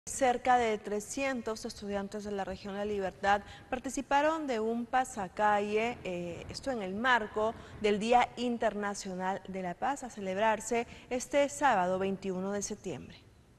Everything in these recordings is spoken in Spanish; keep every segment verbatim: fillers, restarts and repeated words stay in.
Cerca de trescientos estudiantes de la región La Libertad participaron de un pasacalle, eh, esto en el marco del Día Internacional de la Paz, a celebrarse este sábado veintiuno de septiembre.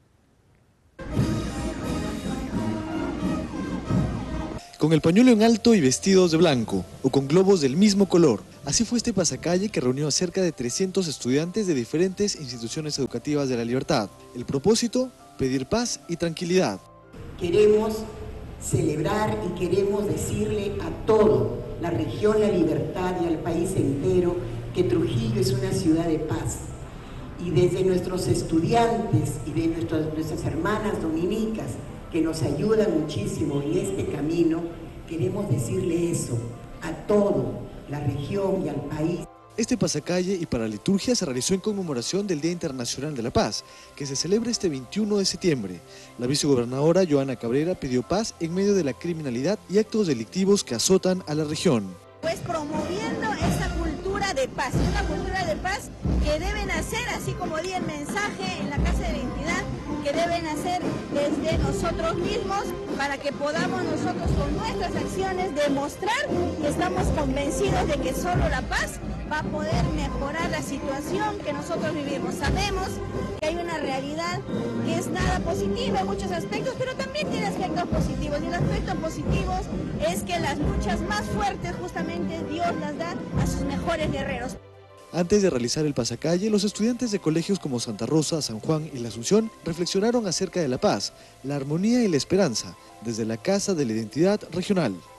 Con el pañuelo en alto y vestidos de blanco, o con globos del mismo color. Así fue este pasacalle que reunió a cerca de trescientos estudiantes de diferentes instituciones educativas de La Libertad. El propósito, pedir paz y tranquilidad. Queremos celebrar y queremos decirle a toda la región La Libertad y al país entero que Trujillo es una ciudad de paz. Y desde nuestros estudiantes y de nuestros, nuestras hermanas dominicas, que nos ayudan muchísimo en este camino, queremos decirle eso a toda la región y al país. Este pasacalle y paraliturgia se realizó en conmemoración del Día Internacional de la Paz, que se celebra este veintiuno de septiembre. La vicegobernadora Joana Cabrera pidió paz en medio de la criminalidad y actos delictivos que azotan a la región. Pues promoviendo esa cultura de paz, una cultura de paz que deben hacer, así como di el mensaje en la Casa de la Identidad, que deben hacer desde nosotros mismos para que podamos nosotros con nuestras acciones demostrar que estamos convencidos de que solo la paz va a poder mejorar la situación que nosotros vivimos. Sabemos que hay una realidad que es nada positiva en muchos aspectos, pero también tiene aspectos positivos. Y el aspecto positivo es que las luchas más fuertes justamente Dios las da a sus mejores guerreros. Antes de realizar el pasacalle, los estudiantes de colegios como Santa Rosa, San Juan y La Asunción reflexionaron acerca de la paz, la armonía y la esperanza desde la Casa de la Identidad Regional.